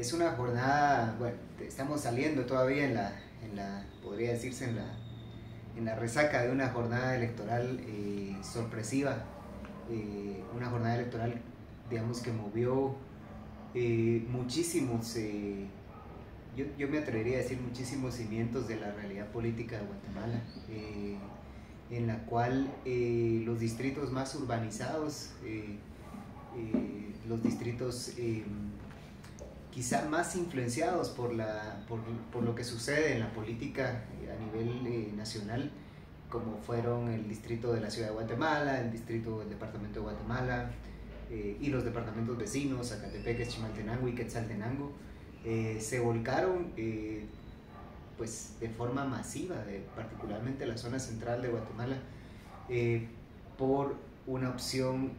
es una jornada, bueno, estamos saliendo todavía podría decirse, en la resaca de una jornada electoral sorpresiva, una jornada electoral, digamos, que movió muchísimos, yo me atrevería a decir muchísimos cimientos de la realidad política de Guatemala, en la cual los distritos más urbanizados, los distritos quizá más influenciados por lo que sucede en la política a nivel nacional, como fueron el distrito de la ciudad de Guatemala, el distrito del departamento de Guatemala y los departamentos vecinos, Zacatepeques, Chimaltenango y Quetzaltenango, se volcaron pues de forma masiva, particularmente la zona central de Guatemala, por una opción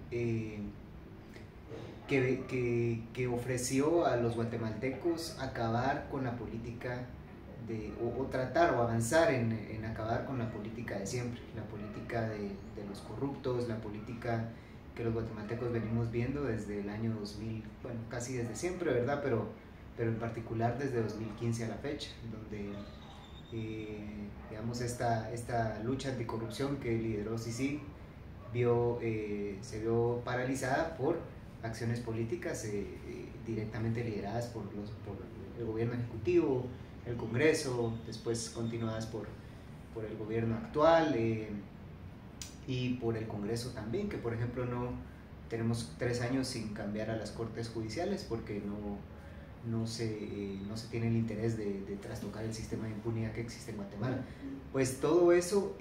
que ofreció a los guatemaltecos acabar con la política o tratar o avanzar en acabar con la política de siempre, la política de los corruptos, la política que los guatemaltecos venimos viendo desde el año 2000, bueno, casi desde siempre, ¿verdad? Pero en particular desde 2015 a la fecha, donde digamos esta lucha anticorrupción que lideró Sisi se vio paralizada por acciones políticas directamente lideradas por el gobierno ejecutivo, el Congreso, después continuadas por el gobierno actual y por el Congreso también, que por ejemplo no tenemos 3 años sin cambiar a las Cortes Judiciales porque no se tiene el interés de trastocar el sistema de impunidad que existe en Guatemala. Pues todo eso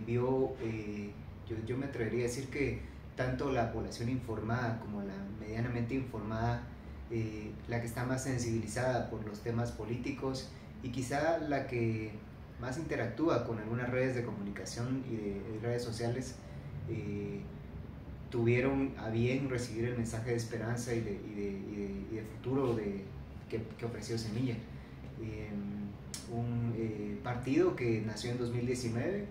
yo me atrevería a decir que tanto la población informada como la medianamente informada, la que está más sensibilizada por los temas políticos y quizá la que más interactúa con algunas redes de comunicación y de redes sociales, tuvieron a bien recibir el mensaje de esperanza y de futuro que ofreció Semilla. Un partido que nació en 2019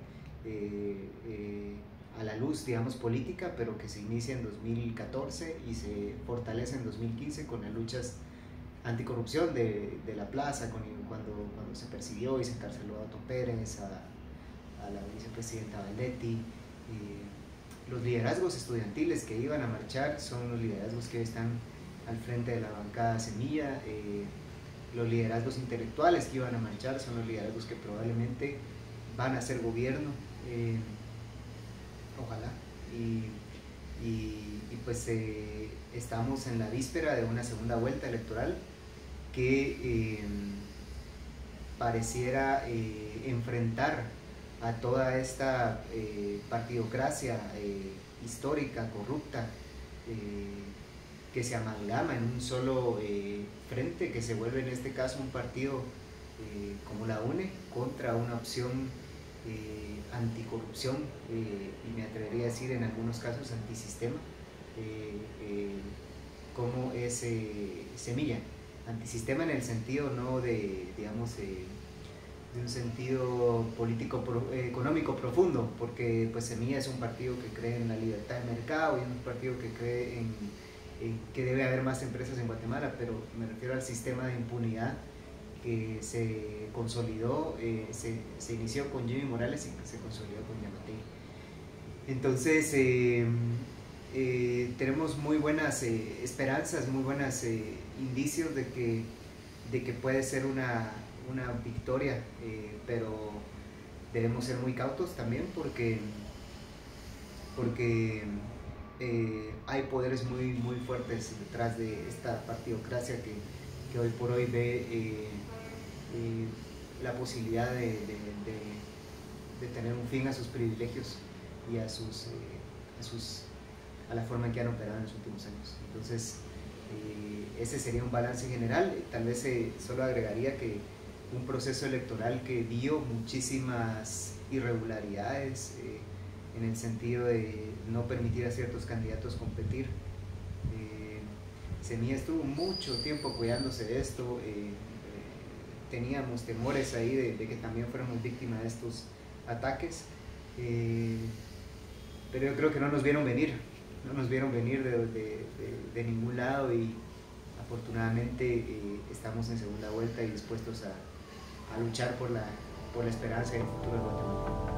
a la luz, digamos, política, pero que se inicia en 2014 y se fortalece en 2015 con las luchas anticorrupción de la plaza, cuando se persiguió y se encarceló a Otto Pérez, a la vicepresidenta Valdetti. Los liderazgos estudiantiles que iban a marchar son los liderazgos que hoy están al frente de la bancada Semilla. Los liderazgos intelectuales que iban a marchar son los liderazgos que probablemente van a ser gobierno, ojalá, y pues estamos en la víspera de una segunda vuelta electoral que pareciera enfrentar a toda esta partidocracia histórica, corrupta, que se amalgama en un solo frente, que se vuelve en este caso un partido como la UNE contra una opción anticorrupción y me atrevería a decir en algunos casos antisistema, como es Semilla. Antisistema en el sentido no de, digamos, de un sentido político económico profundo, porque pues Semilla es un partido que cree en la libertad de mercado y es un partido que cree en que debe haber más empresas en Guatemala, pero me refiero al sistema de impunidad que se consolidó, se inició con Jimmy Morales y se consolidó con Yamatei. Entonces tenemos muy buenas esperanzas, muy buenos indicios de que puede ser una victoria, pero debemos ser muy cautos también porque hay poderes muy, muy fuertes detrás de esta partidocracia que hoy por hoy ve la posibilidad de tener un fin a sus privilegios y a la forma en que han operado en los últimos años. Entonces ese sería un balance general. Tal vez solo agregaría que un proceso electoral que dio muchísimas irregularidades en el sentido de no permitir a ciertos candidatos competir. Semilla estuvo mucho tiempo cuidándose de esto, teníamos temores ahí de que también fuéramos víctimas de estos ataques, pero yo creo que no nos vieron venir de ningún lado y afortunadamente estamos en segunda vuelta y dispuestos a luchar por la esperanza y el futuro de Guatemala.